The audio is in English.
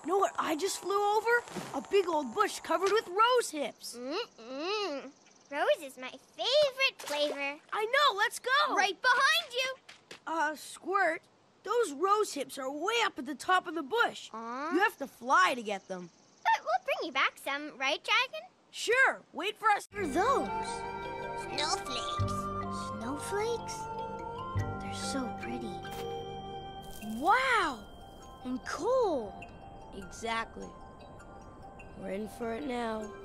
Know what I just flew over? A big old bush covered with rose hips. Rose is my favorite flavor. I know, let's go. Right behind you. Squirt, those rose hips are way up at the top of the bush. You have to fly to get them. But we'll bring you back some, right, Dragon? Sure, wait for us. What are those? Snowflakes. Snowflakes? They're so pretty. Wow! And cold. Exactly. We're in for it now.